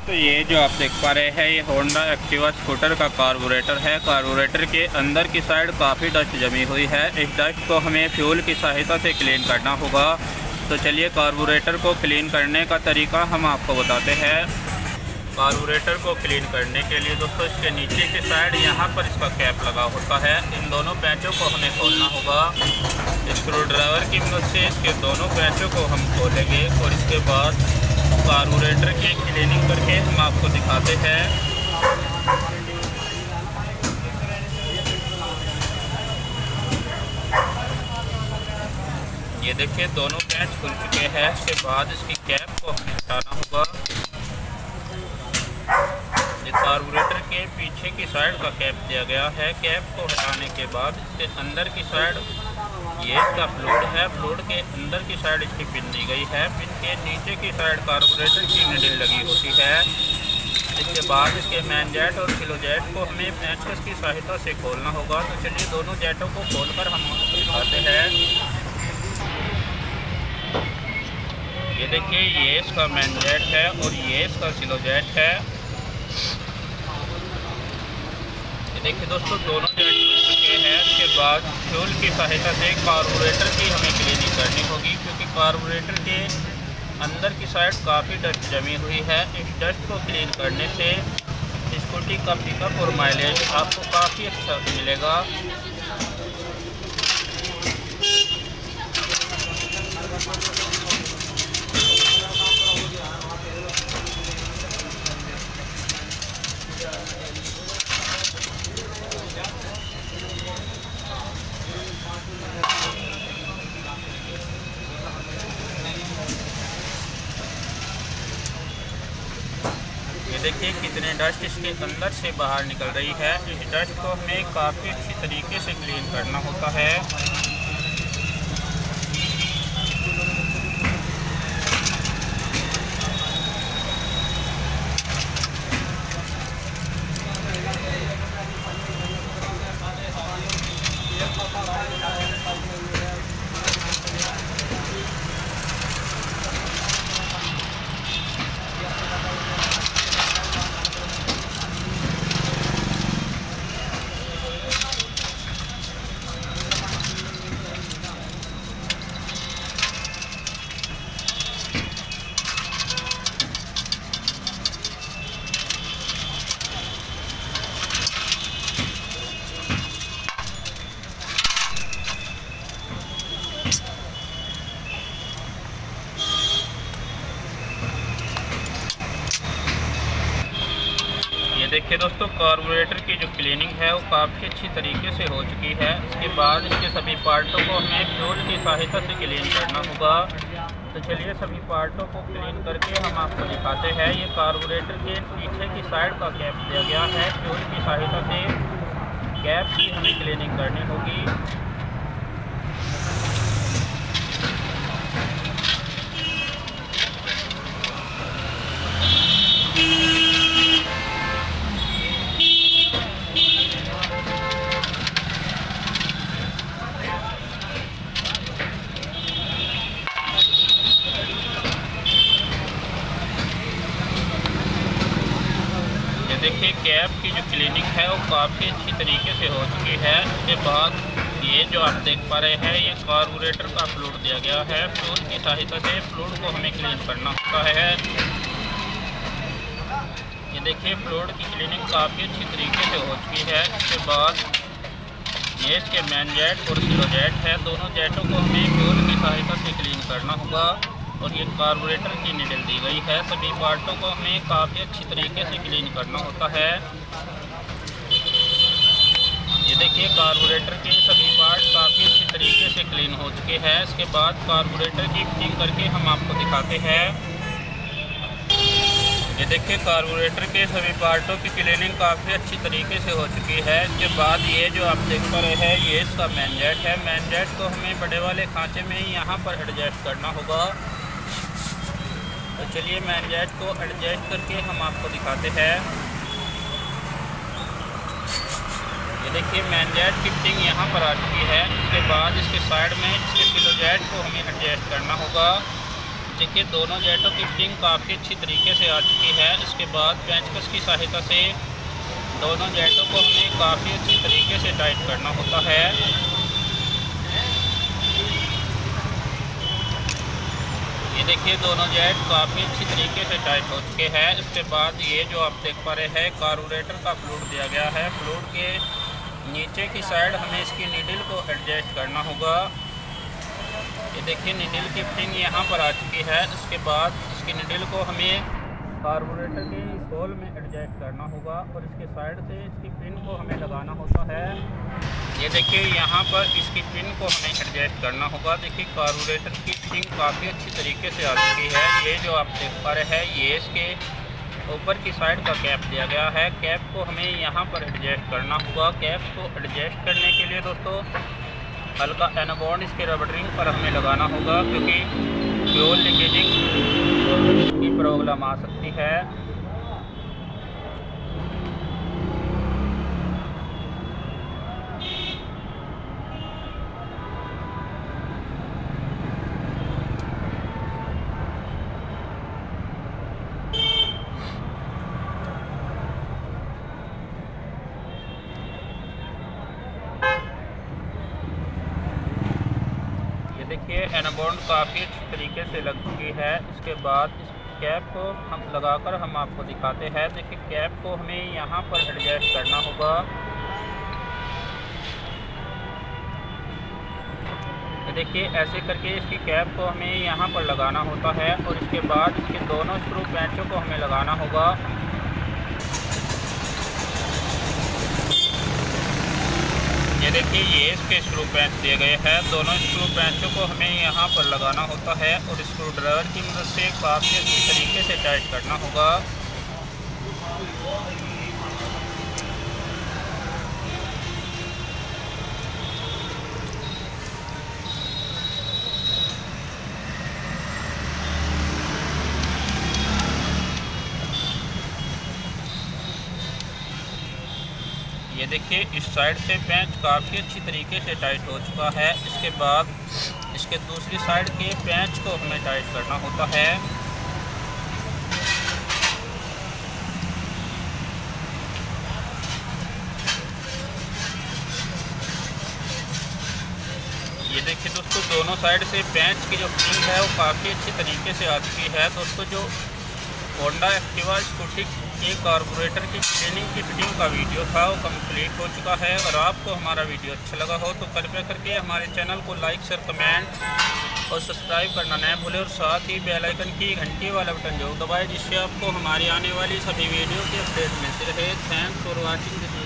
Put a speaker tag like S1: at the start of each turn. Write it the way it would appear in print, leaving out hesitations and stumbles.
S1: तो ये जो आप देख पा रहे हैं ये होंडा एक्टिवा स्कूटर का कार्बोरेटर है। कार्बोरेटर के अंदर की साइड काफ़ी डस्ट जमी हुई है। इस डस्ट को हमें फ्यूल की सहायता से क्लीन करना होगा। तो चलिए कार्बोरेटर को क्लीन करने का तरीका हम आपको बताते हैं। कार्बोरेटर को क्लीन करने के लिए दोस्तों इसके नीचे की साइड यहाँ पर इसका कैप लगा होता है। इन दोनों पैचों को हमें खोलना होगा। स्क्रू ड्राइवर की मदद से इसके दोनों पैचों को हम खोलेंगे और इसके बाद कार्बोरेटर की क्लीनिंग करके हम आपको दिखाते हैं। ये देखिए दोनों पैच खुल चुके हैं। इसके बाद इसकी कैप को हमें हटाना होगा। ये कार्बोरेटर के पीछे की साइड का कैप दिया गया है। कैप को हटाने के बाद इसके अंदर की साइड ये इसका फ्लूइड है। फ्लूइड के अंदर की साइड इसकी पिन दी गई है। पिन के नीचे की साइड कार्बोरेटर की निडल लगी होती है। इसके बाद इसके मेन जेट और किलो जेट को हमें पेंचकस की सहायता से खोलना होगा। तो चलिए दोनों जेटों को खोलकर हम दिखाते हैं। ये देखिए ये इसका मेन जेट है और ये इसका किलो जेट है। ये देखिए दोस्तों दोनों जेट खुल चुके हैं। इसके बाद फ्यूल की सहायता से कार्बोरेटर की हमें क्लीनिंग करनी होगी, क्योंकि कार्बोरेटर के अंदर की साइड काफ़ी डस्ट जमी हुई है। इस डस्ट को क्लीन करने से स्कूटी का पिकअप और माइलेज आपको काफ़ी अच्छा मिलेगा। ये देखिए कितने डस्ट इसके अंदर से बाहर निकल रही है। इस डस्ट को हमें काफ़ी अच्छी तरीके से क्लीन करना होता है। देखिए दोस्तों कार्बोरेटर की जो क्लीनिंग है वो काफ़ी अच्छी तरीके से हो चुकी है। इसके बाद इसके सभी पार्टों को हमें फ्यूल की सहायता से क्लीन करना होगा। तो चलिए सभी पार्टों को क्लीन करके हम आपको दिखाते हैं। ये कार्बोरेटर के पीछे की साइड का कैप दिया गया है। फ्यूल की सहायता से कैप की हमें क्लीनिंग करनी होगी। देखिए कैप की जो क्लीनिंग है वो काफ़ी अच्छी तरीके से हो चुकी है। इसके बाद ये जो आप देख पा रहे हैं ये कार्बोरेटर का फ्लूइड दिया गया है। फ्लूइड की सहायता से फ्लूइड को हमें क्लीन करना होता है। ये देखिए फ्लूइड की क्लीनिंग काफ़ी अच्छी तरीके से हो चुकी है। इसके बाद ये इसके मेन जेट और किलो जेट है। दोनों जेटों को हमें फ्यूल की सहायता से क्लीन करना होगा। और ये कार्बोरेटर की निडल दी गई है। सभी पार्टों को हमें काफ़ी अच्छी तरीके से क्लीन करना होता है। ये देखिए कार्बोरेटर के सभी पार्ट काफ़ी अच्छी तरीके से क्लीन हो चुके हैं। इसके बाद कार्बोरेटर की फिटिंग करके हम आपको दिखाते हैं। ये देखिए कार्बोरेटर के सभी पार्टों की क्लीनिंग काफ़ी अच्छी तरीके से हो चुकी है। इसके बाद ये जो आप देख पा रहे हैं ये इसका मेन जेट है। मेन जेट को हमें बड़े वाले खांचे में ही यहाँ पर एडजस्ट करना होगा। तो चलिए मेन जेट को एडजस्ट करके हम आपको दिखाते हैं। ये देखिए मेन जेट की फिटिंग यहाँ पर आ चुकी है। इसके बाद इसके साइड में इसके किलो जेट को हमें एडजस्ट करना होगा। देखिए दोनों जेटों की फिटिंग काफ़ी अच्छी तरीके से आ चुकी है। इसके बाद पेंचकस की सहायता से दोनों जेटों को हमें काफ़ी अच्छी तरीके से टाइट करना होता है। ये देखिए दोनों जेट काफ़ी अच्छी तरीके से टाइट हो चुके हैं। इसके बाद ये जो आप देख पा रहे हैं कार्बोरेटर का फ्लूइड दिया गया है। फ्लूइड के नीचे की साइड हमें इसकी नीडल को एडजस्ट करना होगा। ये देखिए नीडल की फिटिंग यहाँ पर आ चुकी है। इसके बाद इसकी नीडल को हमें कार्बोरेटर के इस होल में एडजस्ट करना होगा और इसके साइड से इसकी पिन को हमें लगाना होता है। ये देखिए यहाँ पर इसकी पिन को हमें एडजस्ट करना होगा। देखिए कार्बोरेटर की फिटिंग काफ़ी अच्छी तरीके से आ चुकी है। ये जो आप देख पा रहे हैं ये इसके ऊपर की साइड का कैप दिया गया है। कैप को हमें यहाँ पर एडजस्ट करना होगा। कैप को एडजस्ट करने के लिए दोस्तों हल्का एनाबॉन्ड इसके रबड़ रिंग पर हमें लगाना होगा, क्योंकि फ्यूल लीकेजिंग की प्रॉब्लम आ सकती है। देखिए एनाबॉन्ड काफ़ी अच्छी तरीके से लग चुकी है। इसके बाद इस कैप को हम लगाकर हम आपको दिखाते हैं। देखिए कैप को हमें यहाँ पर एडजस्ट करना होगा। देखिए ऐसे करके इसकी कैप को हमें यहाँ पर लगाना होता है और इसके बाद इसके दोनों स्क्रू पैंचों को हमें लगाना होगा। ये देखिए ये इसके स्क्रू पैंच दिए गए हैं। दोनों स्क्रू पैंचों को हमें यहाँ पर लगाना होता है और स्क्रू ड्राइवर की मदद से काफ़ी अच्छी तरीके से टाइट करना होगा। ये देखिए इस साइड से पेंच काफ़ी अच्छी तरीके से टाइट हो चुका है। इसके बाद इसके दूसरी साइड के पेंच को हमें टाइट करना होता है। ये देखिए दोस्तों दोनों साइड से पेंच की जो फिटिंग है वो काफ़ी अच्छी तरीके से आ चुकी है। दोस्तों जो होंडा एक्टिवा स्कूटी के कार्बोरेटर की क्लीनिंग की फिटिंग का वीडियो था वो कंप्लीट हो चुका है। अगर आपको हमारा वीडियो अच्छा लगा हो तो कृपया करके हमारे चैनल को लाइक शेयर कमेंट और सब्सक्राइब करना न भूलें और साथ ही बेल आइकन की घंटी वाला बटन जरूर दबाएं, जिससे आपको हमारी आने वाली सभी वीडियो की अपडेट मिलती रहे। Thanks for watching this.